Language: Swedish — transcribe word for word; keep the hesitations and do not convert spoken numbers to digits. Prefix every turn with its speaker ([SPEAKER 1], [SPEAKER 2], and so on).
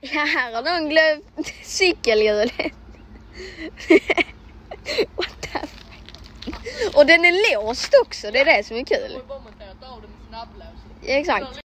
[SPEAKER 1] Här har någon glömt cykelhjulet. What the fuck? Och den är låst också, det är det som är kul.
[SPEAKER 2] Jag har bara monterat av den med snabblås.
[SPEAKER 1] Exakt.